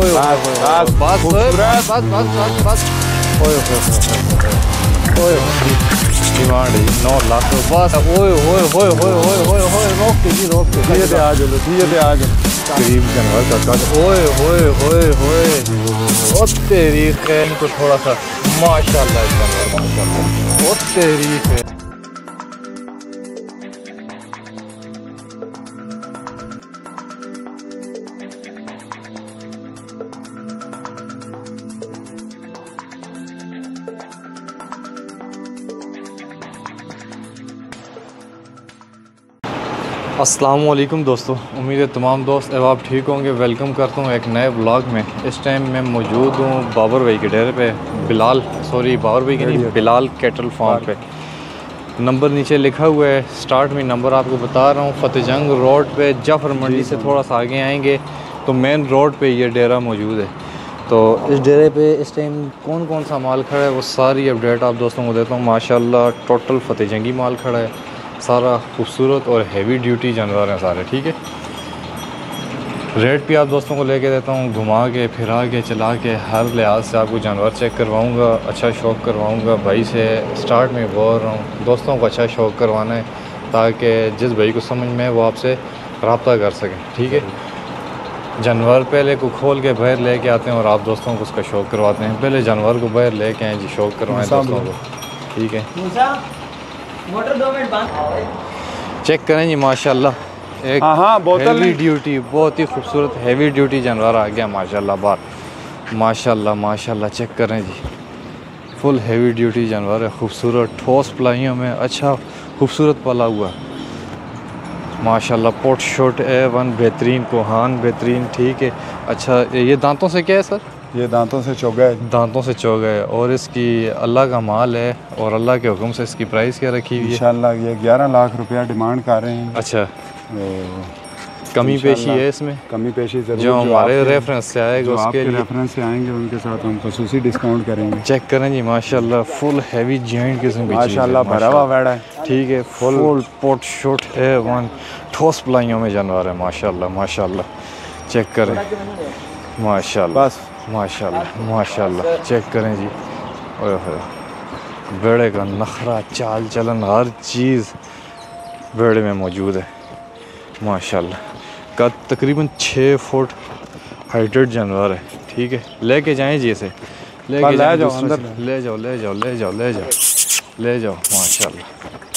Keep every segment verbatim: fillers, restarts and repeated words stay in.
ओए बस बस बस बस बस बस ओए ओए डिमांड है नौ लाख बस ओए ओए ओए ओए ओए ओए ओए रोक के जी रोक के धीरे से आ जाओ धीरे से आ जाओ करीब जानवर का कद ओए ओए ओए ओए ओ तेरी खैर को थोड़ा सा माशाल्लाह जानवर माशाल्लाह ओ तेरी खैर। अस्सलामुअलैकुम दोस्तों, उम्मीद है तमाम दोस्त अब आप ठीक होंगे। वेलकम करता हूँ एक नए ब्लॉग में। इस टाइम मैं मौजूद हूँ बाबर भाई के डेरे पे, बिलाल सॉरी बाबर भाई के नहीं बिलाल कैटल फार्म पे। नंबर नीचे लिखा हुआ है, स्टार्ट में नंबर आपको बता रहा हूँ। फतेहजंग रोड पे जाफर मंडी से थोड़ा सा आगे आएंगे तो मेन रोड पे ये डेरा मौजूद है। तो इस डेरे पे इस टाइम कौन कौन सा माल खड़ा है वो सारी अपडेट आप दोस्तों को देता हूँ। माशाल्लाह टोटल फतेहजंगी माल खड़ा है, सारा खूबसूरत और हैवी ड्यूटी जानवर हैं सारे, ठीक है। रेट भी आप दोस्तों को लेके देता हूँ, घुमा के फिरा के चला के हर लिहाज से आपको जानवर चेक करवाऊँगा, अच्छा शौक़ करवाऊँगा। भाई से स्टार्ट में बोल रहा हूँ दोस्तों को अच्छा शौक़ करवाना है ताकि जिस भाई को समझ में है वो आपसे रब्ता कर सकें, ठीक है। जानवर पहले को खोल के बाहर लेके आते हैं और आप दोस्तों को उसका शौक़ करवाते हैं। पहले जानवर को बाहर लेके आए जी, शौक़ करवाएं दोस्तों को, ठीक है। मोटर दो मिनट बंद चेक करें जी माशाल्लाह, एक हाँ हाँ हैवी ड्यूटी बहुत ही खूबसूरत हैवी ड्यूटी जानवर आ गया माशाल्लाह बाहर। माशाल्लाह माशाल्लाह चेक करें जी, फुल हैवी ड्यूटी जानवर है, खूबसूरत ठोस पलाइयों में अच्छा खूबसूरत पला हुआ माशाल्लाह। पोट शोट ए वन बेहतरीन, कोहान बेहतरीन, ठीक है। अच्छा ये दांतों से क्या है सर? ये दांतों से चौगा है, दांतों से चौगा है और इसकी अल्लाह का माल है और अल्लाह के हुक्म से इसकी प्राइस क्या रखी हुई है? इंशाल्लाह ये ग्यारह लाख रुपया डिमांड कर रहे हैं। अच्छा, कमी पेशी है इसमें? कमी पेशी जरूर, जो हमारे रेफरेंस से आएगा उसके लिए रेफरेंस से आएंगे उनके साथ हम खसूसी डिस्काउंट करेंगे। चेक करें जी माशाल्लाह, फुल हैवी जॉइंट किस्म की माशाल्लाह भरा हुआ वेड़ा है, ठीक है। फुल फुल पोट शोट है वन ठोस पलाइयों में जानवर है माशाल्लाह माशाल्लाह। चेक करें माशाल्लाह, बस माशाल्लाह माशाल्लाह चेक करें जी। ओए होए बेड़े का नखरा चाल चलन हर चीज़ बेड़े में मौजूद है माशाल्लाह। का तकरीबन छः फुट हाइटेड जानवर है, ठीक है। लेके जाएं जी इसे, लेके जाओ जाओ अंदर, ले जाओ ले जाओ ले जाओ ले जाओ ले जाओ माशाल्लाह।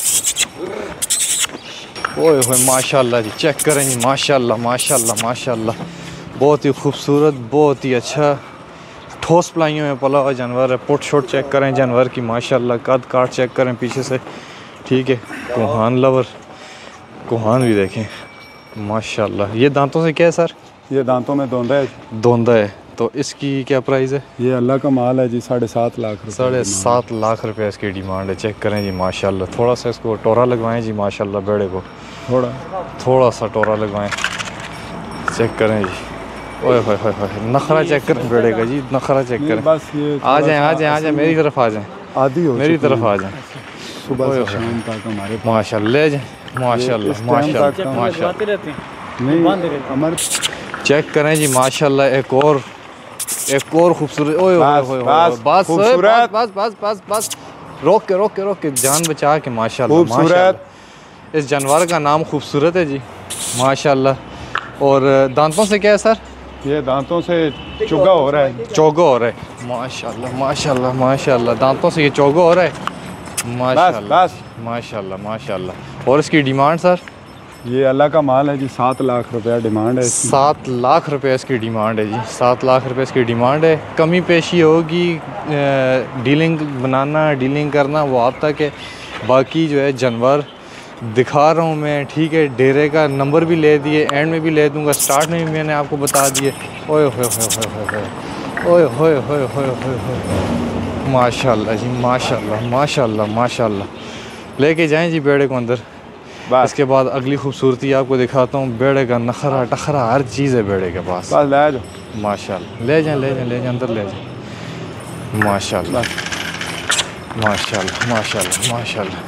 ओए होए माशाल्लाह जी, चेक करें जी माशाल्लाह माशाल्लाह माशाल्लाह, बहुत ही खूबसूरत बहुत ही अच्छा ठोस पलाइयों में पला हुआ जानवर है। पुट शोट चेक करें जानवर की माशाल्लाह, कद काट चेक करें पीछे से, ठीक है। कोहान लवर कोहान भी देखें माशाल्लाह। ये दांतों से क्या है सर? ये दांतों में दोंदा है, दोंदा है। तो इसकी क्या प्राइस है? ये अल्लाह का माल है जी, साढ़े सात लाख रुपये साढ़े सात लाख रुपये इसकी डिमांड है। चेक करें जी माशाल्लाह। थोड़ा सा इसको टोरा लगवाएं जी माशाल्लाह, बेड़े को थोड़ा थोड़ा सा टोरा लगवाएं, चेक करें जी। ओए होए होए होए नखरा चेक करें बेड़े का जी, नखरा चेक करें। बस ये आ जाएं आ जाएं आ जाएं मेरी तरफ आ जाएं, आदि हो मेरी तरफ आ जाएं सुबह से शाम तक हमारे पास माशाल्लाह। ले जाएं माशाल्लाह माशाल्लाह माशाल्लाह। नहीं हमारे चेक करें जी माशाल्लाह। एक और एक और खूबसूरत, ओए बस ओए बस बस खूबसूरत, बस बस बस बस रोक के रोक के रोक के जान बचा के माशाल्लाह खूबसूरत। इस जानवर का नाम खूबसूरत है जी माशाल्लाह। और दांतों से क्या है सर? ये दांतों से चुगा हो रहा है, चौगा हो रहा है माशाल्लाह माशाल्लाह माशाल्लाह। दांतों से ये चौगा हो रहा है माशाल्लाह बस माशाल्लाह माशाल्लाह। और इसकी डिमांड सर? ये अल्लाह का माल है जी, सात लाख रुपया डिमांड है। सात लाख रुपए इसकी डिमांड है जी, सात लाख रुपए इसकी डिमांड है। कमी पेशी होगी, डीलिंग बनाना डीलिंग करना वो आप तक है। बाकी जो है जानवर दिखा रहा हूँ मैं, ठीक है। डेरे का नंबर भी ले दिए, एंड में भी ले दूँगा, स्टार्ट में भी मैंने आपको बता दिए। ओए होए होए होए ओए होए होए होए होए माशाल्लाह जी माशाल्लाह माशाल्लाह माशाल्लाह। लेके जाएं जी बेड़े को अंदर। इसके बाद अगली खूबसूरती आपको दिखाता हूँ। बेड़े का नखरा टखरा हर चीज़ है बेड़े के पास, बस ले जाओ माशाल्लाह। ले जाएं ले जाएं ले जाएं अंदर ले जाएं माशाल्लाह माशाल्लाह माशाल्लाह माशाल्लाह।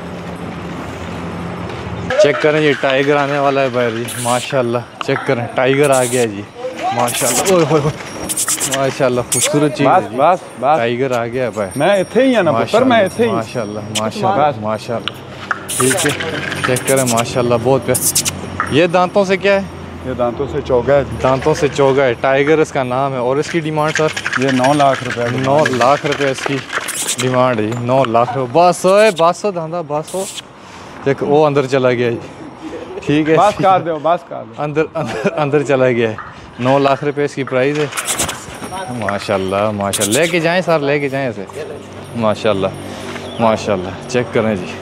चेक करें जी, टाइगर आने वाला है भाई जी माशाल्लाह। चेक करें टाइगर आ गया जी माशाल्लाह। ओए होए माशाल्लाह खूबसूरत चीज़ बस है जी। बस बस टाइगर आ गया भाई। मैं इथे ही है ना पुत्र, मैं इथे ही। माशाल्लाह माशाल्लाह माशाल्लाह। ठीक है, चेक करें माशाल्लाह बहुत प्यार। ये दांतों से क्या है? ये दांतों से चौगा है। दांतों से चौगा है, टाइगर इसका नाम है। और इसकी डिमांड सर? ये नौ लाख रुपए। नौ लाख रुपए इसकी डिमांड है जी। नौ लाख रुपए बस हो बस हो धंधा बस हो। देख वो अंदर चला गया जी। ठीक है, बस कर दो बस कर दो। अंदर अंदर अंदर चला गया है। नौ लाख रुपए इसकी प्राइस है। माशाल्लाह माशाल्लाह, लेके जाएं सर, लेके जाएं ऐसे। माशाल्लाह माशाल्लाह, चेक करें जी।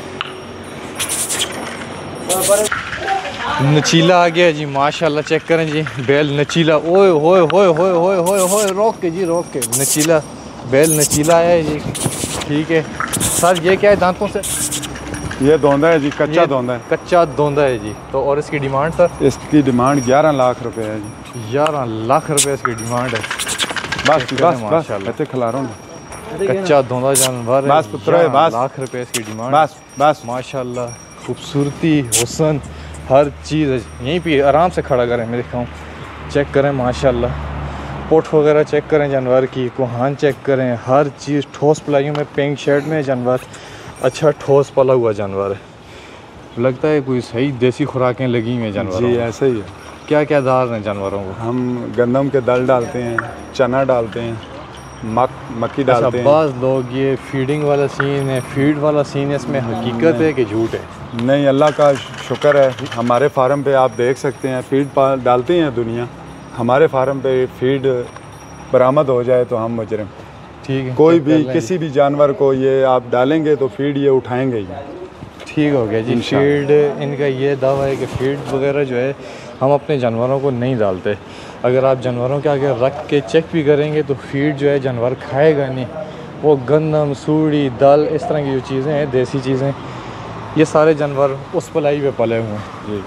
नचीला आ गया जी माशाल्लाह, चेक करें जी। बैल नचीला, ओए होए होए होए होए होए होए, रोक के जी रोक के। नचीला बैल नचीला है जी। ठीक है सर, ये क्या है दांतों से? ये दोंदा है जी, कच्चा दोंदा है। कच्चा दोंदा है जी। तो और इसकी डिमांड सर? इसकी डिमांड ग्यारह लाख रुपए है जी। ग्यारह लाख रुपए इसकी डिमांड है। बस बस बस ऐसे खिला रहा हूँ। कच्चा दोंदा जानवर है। बस पुत्र है, बस लाख रुपए इसकी डिमांड। बस बस माशाल्लाह, खूबसूरती, हुस्न, हर चीज़ यहीं पे आराम से खड़ा करें, मैं दिखाऊँ। चेक करें माशाल्लाह, पोठ वगैरह चेक करें जानवर की, कोहान चेक करें, हर चीज़ ठोस पलाइयों में, पिंक शर्ट में जानवर, अच्छा ठोस पला हुआ जानवर है। लगता है कोई सही देसी खुराकें लगी हुई हैं जानवरों जी, को। ऐसे ही है। क्या क्या दाल हैं जानवरों को? हम गंदम के दाल डालते हैं, चना डालते हैं, मक मक्की अच्छा, डालते हैं। बाज़ लोग ये फीडिंग वाला सीन है, फीड वाला सीन है, इसमें हकीकत है कि झूठ है? नहीं, अल्लाह का शुक्र है, हमारे फार्म पे आप देख सकते हैं फीड डालते हैं दुनिया। हमारे फार्म पे फीड बरामद हो जाए तो हम मुजरिम। ठीक है, कोई चेक भी कर लें किसी भी जानवर को ये आप डालेंगे तो फीड ये उठाएंगे ही। जी। ठीक हो गया जी। इंशाअल्लाह। फीड इनका ये दावा है कि फीड वगैरह जो है हम अपने जानवरों को नहीं डालते। अगर आप जानवरों के आगे रख के चेक भी करेंगे तो फीड जो है जानवर खाएगा नहीं। वो गंदम, सूड़ी, दाल, इस तरह की जो चीज़ें हैं, देसी चीज़ें, ये सारे जानवर उस पलाई पे पले हुए हैं जी।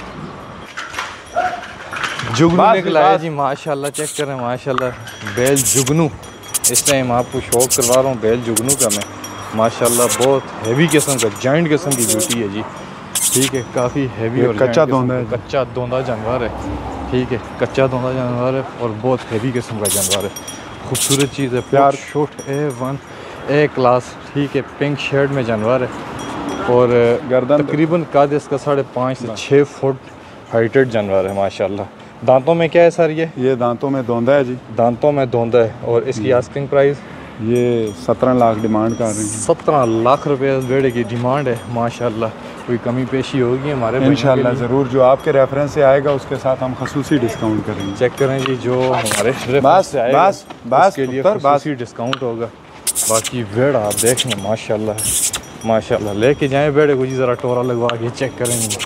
जुगनू बस, निकला है बस। जी माशाल्लाह, चेक करें माशाल्लाह। बैल जुगनू, इस टाइम आपको शौक करवा रहा हूँ बैल जुगनू का मैं। माशाल्लाह बहुत हैवी किस्म का, जॉइंट किस्म की ब्यूटी है जी। ठीक है, काफ़ी हैवी ये और कच्चा giant दोंदा किस्म है। का कच्चा दोंदा जानवर है। ठीक है, कच्चा दोंदा जानवर है और बहुत हैवी किस्म का जानवर है। खूबसूरत चीज़ है, प्यार शूट ए वन ए क्लास। ठीक है, पिंक शर्ट में जानवर है और गर्दन तकरीबन कद इसका साढ़े पाँच से छः फुट हाइटेड जानवर है माशाल्लाह। दांतों में क्या है सर? ये ये दांतों में दोंदा है जी। दांतों में दोंदा है। और इसकी आस्किंग प्राइस? ये सत्रह लाख डिमांड कर रहे हैं। सत्रह लाख रुपए बेड़े की डिमांड है माशाल्लाह। कोई कमी पेशी होगी हमारे भाइयों के इंशाल्लाह लिए? ज़रूर, जो आपके रेफरेंस से आएगा उसके साथ हम खसूसी डिस्काउंट करेंगे। चेक करें जी, जो हमारे रेफरेंस बस से आएगा बस बस उसके लिए पुत्र, बस। खसूसी डिस्काउंट होगा। बाकी बेड़ आप देख लें माशाल्लाह माशाल्लाह। लेके जाएं बेड़े को जी, ज़रा टोरा लगवा के चेक करेंगे।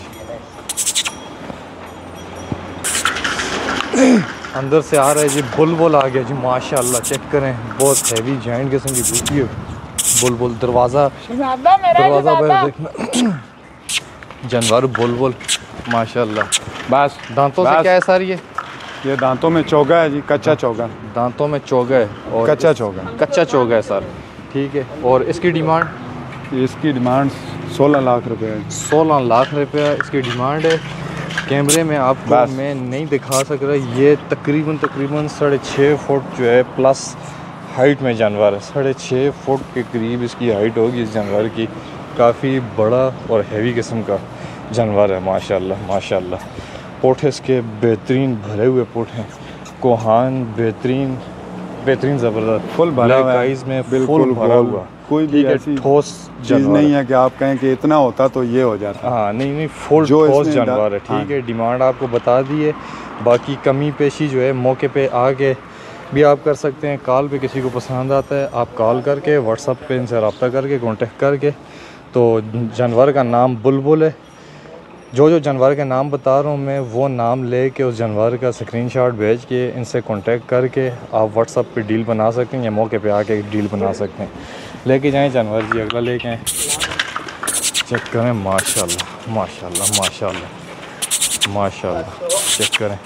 अंदर से आ रहा है जी, बुलबुल आ गया जी माशाल्लाह। चेक करें, बहुत हैवी जॉइंट किस्म की ब्यूटी है बुलबुल। दरवाज़ा दरवाज़ा पर देखना जानवर बुलबुल माशाल्लाह। बस दांतों से बस। क्या है सर? ये ये दांतों में चौगा है जी, कच्चा चौगा। दांतों में चौगा है और कच्चा चौगा। कच्चा चौगा है सर। ठीक है, और इसकी डिमांड? इसकी डिमांड सोलह लाख रुपए है। सोलह लाख रुपया इसकी डिमांड है। कैमरे में आपको बस। मैं नहीं दिखा सक रहा, ये तकरीबन तकरीबन साढ़े छः फुट जो है प्लस हाइट में जानवर है। साढ़े छः फुट के करीब इसकी हाइट होगी इस जानवर की। काफ़ी बड़ा और हैवी किस्म का जानवर है माशाल्लाह माशाल्लाह। पोठ इसके बेहतरीन भरे हुए पोठ हैं, कोहान बेहतरीन बेहतरीन ज़बरदस्त, फुल भरा हुआ है, आइज़ में बिल्कुल फुल भरा गोल। हुआ। कोई भी ठीक है, ऐसी ठोस चीज़ जानवर नहीं है। है कि आप कहें कि इतना होता तो ये हो जाता। हाँ नहीं नहीं, फुल जो ठोस इसमें जानवर है। डा- ठीक हाँ। है, डिमांड आपको बता दी है। बाकी कमी पेशी जो है मौके पे आके भी आप कर सकते हैं। कॉल पे किसी को पसंद आता है, आप कॉल करके व्हाट्सअप पे इनसे रब्ता करके कांटेक्ट करके। तो जानवर का नाम बुलबुल है। जो जो जानवर के नाम बता रहा हूँ मैं, वो नाम ले के उस जानवर का स्क्रीनशॉट भेज के इनसे कांटेक्ट करके आप व्हाट्सअप पे डील बना सकते हैं या मौके पे आके डील बना सकते हैं। लेके जाएं जानवर जी, अगला लेके आएँ। चेक करें माशाल्लाह माशाल्लाह माशाल्लाह माशाल्लाह। चेक करें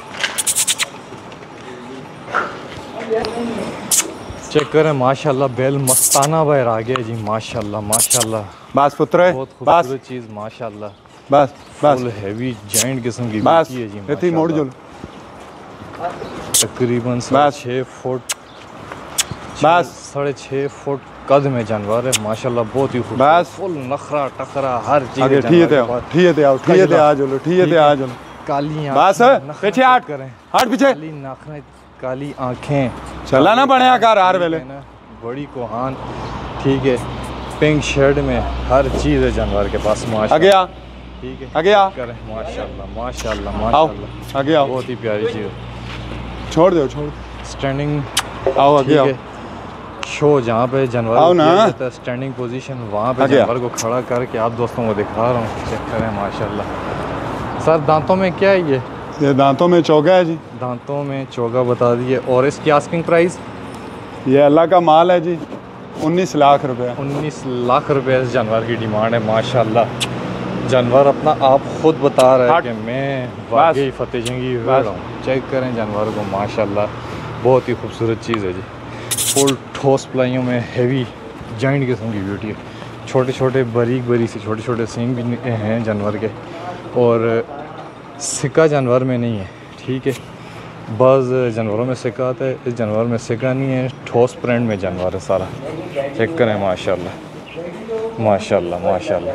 चेक करें माशाल्लाह। बैल मस्ताना बाहर आ गया जी माशाल्लाह माशाल्लाह। बस पुत्र है, बहुत बस खूबसूरत चीज़ माशाल्लाह। बस बस फुल हैवी जॉइंट किस्म की बस ब्यूटी है जी इतनी मोड़ माशाल्लाह। जो तकरीबन साढ़े छः फुट बस साढ़े छः फुट कद में जानवर है माशाल्लाह, बहुत ही बस। खूबसूरत, फुल नखरा टखरा हर चीज़ आगे ठीक है ठीक है आओ ठीक है आ चलो ठीक है आ चलो काली बस आँखें, पीछे हट करें हट पीछे काली नाखरें, काली आँखें, चला ना बढ़िया कार हार वेले है ना, बड़ी कोहान, ठीक है, पिंक शर्ट में हर चीज़ है जानवर के पास माशाल्लाह। आगे आ ठीक है आगे आ करें माशाल्लाह माशाल्लाह आओ माशाल्लाह, आगे आओ बहुत ही प्यारी चीज़ है। छोड़ दो छोड़ स्टैंडिंग आओ आगे ठीक आओ है, शो जहाँ पे जानवर आओ को ना। किया जाता है स्टैंडिंग पोजीशन, वहाँ पे आगे आ। जानवर को खड़ा करके आप दोस्तों को दिखा रहा हूँ, चेक करें माशाल्लाह। सर दांतों में क्या है ये? ये दांतों में चौगा है जी, दांतों में चौगा बता दिए। और इसकी आस्किंग प्राइस ये अल्लाह का माल है जी, उन्नीस लाख रुपया। उन्नीस लाख रुपए इस जानवर की डिमांड है माशाल्लाह। जानवर अपना आप खुद बता रहा है हट। कि मैं वाकई फतेह जंगी हुआ बस। हूँ। चेक करें जानवर को माशाल्लाह, बहुत ही खूबसूरत चीज़ है जी। फुल ठोस प्लाइयों में हैवी जॉइंट किस्म की ब्यूटी है। छोटे छोटे बारीक बारीक से छोटे छोटे सींग भी हैं जानवर के, और सिक्का जानवर में नहीं है, ठीक है। बाज़ जानवरों में सिक्का आता है, इस जानवर में सिक्का नहीं है, ठोस प्रिंट में जानवर है सारा। चेक करें माशाल्लाह माशाल्लाह माशाल्लाह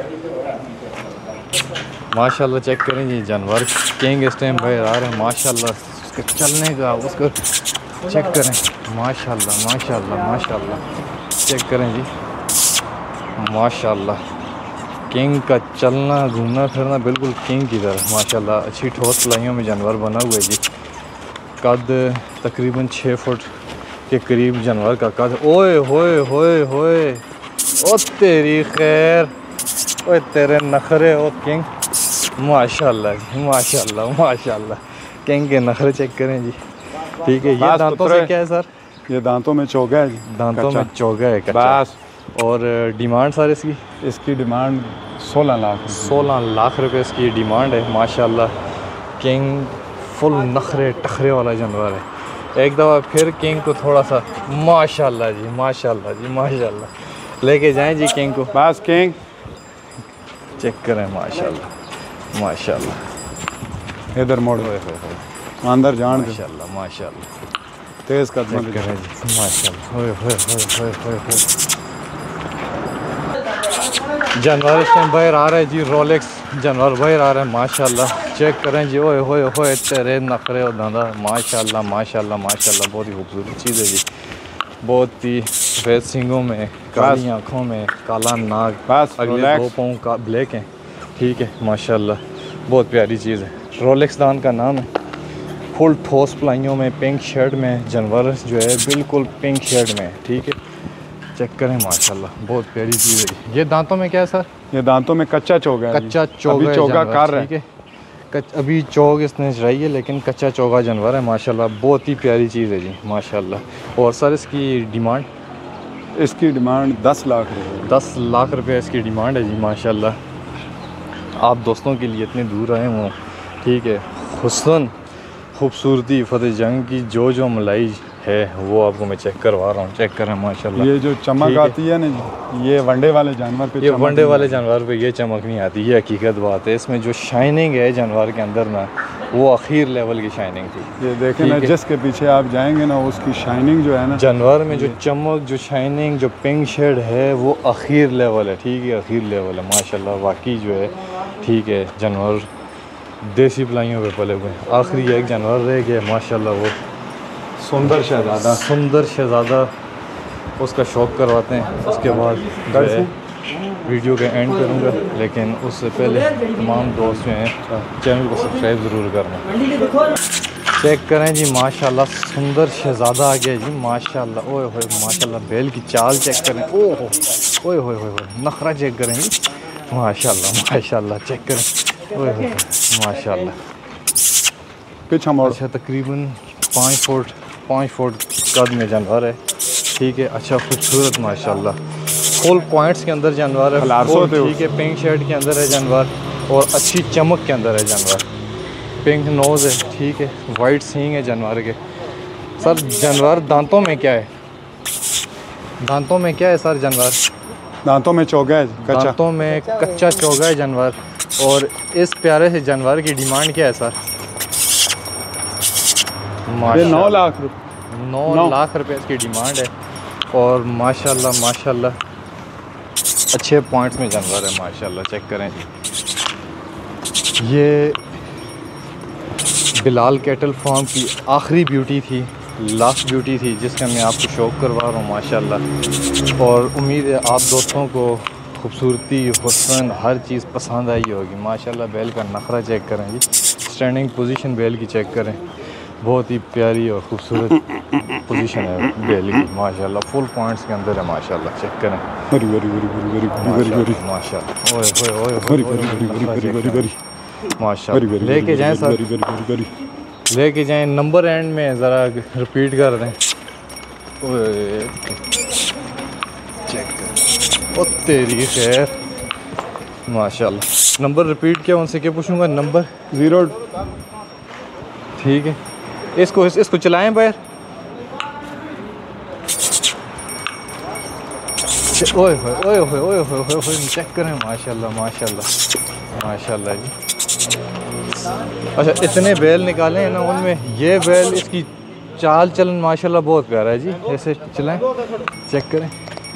माशाल्लाह। चेक करें जी जानवर किंग इस टाइम बाहर आ रहे हैं माशाल्लाह। उसके चलने का उसको चेक करें माशाल्लाह माशाल्लाह माशाल्लाह। चेक करें जी माशाल्लाह, किंग का चलना घूमना फिरना बिल्कुल किंग की तरह माशाल्लाह। अच्छी ठोस प्लाइयों में जानवर बना हुआ है जी। कद तकरीबन छः फुट के करीब जानवर का कद। ओए होए होए होए ओ तेरी खैर, ओए तेरे नखरे ओ किंग माशाल्लाह जी माशाल्लाह माशाल्लाह। किंग के नखरे चेक करें जी, ठीक है। ये बस दांतों पुत्रे। से क्या है सर? ये दांतों में चौगा है जी, दांतों कच्चा। में चौगा है कच्चा। बस और डिमांड सर इसकी इसकी डिमांड सोलह लाख। सोलह लाख रुपए इसकी डिमांड है माशाल्लाह। किंग फुल नखरे टखरे वाला जानवर है। एक दफ़ा फिर किंग को थोड़ा सा माशाल्लाह जी माशाल्लाह जी माशाल्लाह लेके जाएं जी किंग को। बस किंग चेक करें माशाल्लाह माशाल्लाह। इधर मोड़ ओए होए होए, अंदर जान दे, माशाल्लाह माशाल्लाह। तेज कदम चेक करें जी माशाल्लाह। ओए होए होए होए होए होए। जानवर इस टाइम बाहर आ रहा है जी, रोलेक्स जानवर बाहर आ रहा है माशाल्लाह। चेक करें जी, ओए होए होए तेरे नखरे और दादा माशाल्लाह माशाल्लाह माशाल्लाह। बहुत ही खूबसूरत चीज़ है जी, बहुत ही सफ़ेद सींगों में, काली आँखों में, काला नाक, बस अगले रोलेक्स। दो पाँव का ब्लैक है, ठीक है माशाल्लाह। बहुत प्यारी चीज़ है, रोलेक्स दान का नाम है। फुल ठोस प्लाइयों में, पिंक शर्ट में, जानवर जो है बिल्कुल पिंक शर्ट में, ठीक है। चेक करें माशाल्लाह, बहुत प्यारी चीज़ है। ये दांतों में क्या है सर? ये दांतों में कच्चा चौगा है जी। कच्चा चौगा अभी है चौगा जानवर, कर रहा है। ठीक है। कच अभी चौग इसने चढ़ाई है, लेकिन कच्चा चौगा जानवर है माशाल्लाह। बहुत ही प्यारी चीज़ है जी माशाल्लाह। और सर इसकी डिमांड? इसकी डिमांड दस लाख रुपये। दस लाख रुपए इसकी डिमांड है जी माशाल्लाह। आप दोस्तों के लिए इतने दूर आए हों, ठीक है। हुस्न खूबसूरती फतेह जंग की जो जो मलाई है वो आपको मैं चेक करवा रहा हूँ। चेक करें माशाल्लाह। ये जो चमक ठीक है। आती है ना जी, ये वनडे वाले जानवर पे ये चमक वनडे नहीं वाले आती। जानवर पे ये चमक नहीं आती, ये हकीकत बात है। इसमें जो शाइनिंग है जानवर के अंदर ना, वो आखिर लेवल की शाइनिंग थी। ये देखें ना, ठीक है। जिसके पीछे आप जाएंगे ना, उसकी शाइनिंग जो है ना, जानवर में जो चमक, जो शाइनिंग, जो पिंक शेड है, वो आखिर लेवल है, ठीक है। आखिर लेवल है माशाल्लाह, वाकई जो है, ठीक है। जानवर देसी पलाइयों पे पले हुए हैं। आखिरी एक जानवर रह गया माशाल्लाह, वो सुंदर शहजादा। सुंदर शहजादा, उसका शौक करवाते हैं। उसके बाद जो है वीडियो का एंड करूँगा, लेकिन उससे पहले तमाम दोस्त जो हैं चैनल को सब्सक्राइब ज़रूर करना। चेक करें जी माशाल्लाह, सुंदर शहजादा आ गया जी माशाल्लाह। ओए होए माशाल्लाह, बैल की चाल चेक करें। ओह ओए होए होए होए, नखरा चेक करें जी माशाल्लाह माशाल्लाह। चेक करें, ओए होए माशाल्लाह। पीछा मोड़। अच्छा तकरीबन पाँच फुट पाँच फुट कद में जानवर है, ठीक है। अच्छा खूबसूरत माशाल्लाह, फुल पॉइंट्स के अंदर जानवर है, खलार फुल, सोते हो। ठीक है। पिंक शर्ट के अंदर है जानवर, और अच्छी चमक के अंदर है जानवर। पिंक नोज़ है, ठीक है। वाइट सींग है जानवर के। सर जानवर दांतों में क्या है? दांतों में क्या है सर जानवर? दांतों में चौगा है कच्चा। दांतों में कच्चा चौगा है जानवर। और इस प्यारे से जानवर की डिमांड क्या है सर? ये माशाल्लाह नौ लाख रुपये नौ नौ। लाख रुपए इसकी डिमांड है। और माशाल्लाह माशाल्लाह अच्छे पॉइंट्स में जानवर है माशाल्लाह। चेक करें जी, ये बिलाल कैटल फार्म की आखिरी ब्यूटी थी, लास्ट ब्यूटी थी, जिसका मैं आपको शौक़ करवा रहा हूँ माशाल्लाह। और उम्मीद है आप दोस्तों को खूबसूरती, हुस्न, हर चीज़ पसंद आई होगी माशाल्लाह। बैल का नखरा चेक करें जी, स्टैंडिंग पोजीशन बैल की चेक करें, बहुत ही प्यारी और ख़ूबसूरत पोजीशन है बैल की माशाल्लाह। फुल पॉइंट्स के अंदर है माशाल्लाह। चेक करें very very very very very very माशाल्लाह। ओए ओए ओए वेरी ओए very very very very very माशाल्लाह। लेके जाएं सर, वेरी वेरी वेरी लेके जाएं। नंबर एंड में ज़रा रिपीट कर दें। ओए चेक कर, ओ तेरी खैर माशाल्लाह। नंबर रिपीट किया, उनसे क्या पूछूंगा नंबर? जीरो। ठीक है, इसको इस, इसको चलाएं बाहर। ओए होए ओए होए ओए होए ओए होए चेक करें माशाल्लाह माशाल्लाह माशाल्लाह जी। अच्छा, इतने बैल निकाले हैं ना, उनमें ये बैल इसकी चाल चलन माशाल्लाह बहुत प्यारा है जी। ऐसे चलाएं, चेक करें।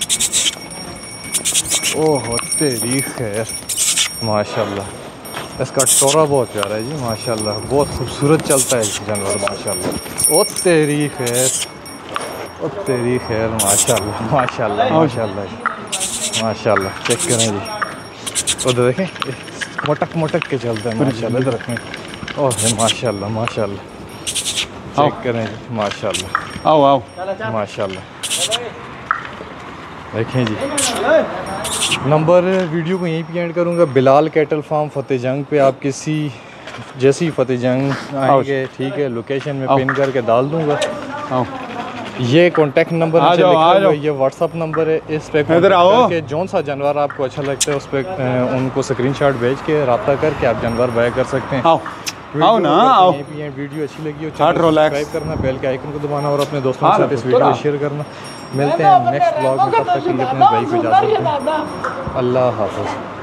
ओह तेरी खैर माशाल्लाह, इसका टोरा बहुत प्यारा है जी माशाल्लाह। बहुत खूबसूरत चलता है जानवर माशाल्लाह। ओ तेरी खैर, ओ तेरी खैर माशाल्लाह माशाल्लाह माशाल्लाह माशाल्लाह। चेक करें जी, उधर देखें, मोटक मोटक के चलता है माशाल्लाह। इधर रखें। ओह माशाल्लाह माशाल्लाह। चेक करें जी माशाल्लाह। आओ आओ माशाल्लाह। देखें जी, नंबर वीडियो को यहीं पे एंड करूँगा। बिलाल कैटल फार्म फतेह जंग पे, आप किसी जैसी फतेह जंग आएंगे ठीक है, लोकेशन में पिन करके डाल दूँगा। आओ ये कॉन्टैक्ट नंबर आ नीचे जाओ, लिखा आ हुआ जाओ। है, ये व्हाट्सअप नंबर है। इस पे इधर आओ। कॉन्टैक्ट करके जौन सा जानवर आपको अच्छा लगता है उस पर उनको स्क्रीनशॉट भेज के रब्ता करके आप जानवर बाय कर सकते हैं। आओ आओ ना आओ। वीडियो अच्छी लगी हो हार्ट रोलैक्स। सब्सक्राइब करना, बेल के आइकन को दबाना और अपने दोस्तों के हाँ, साथ इस वीडियो को शेयर करना। मिलते हैं नेक्स्ट ब्लॉग में, तब तक के लिए अपने भाई को इजाज़त दें। अल्लाह हाफ़िज़।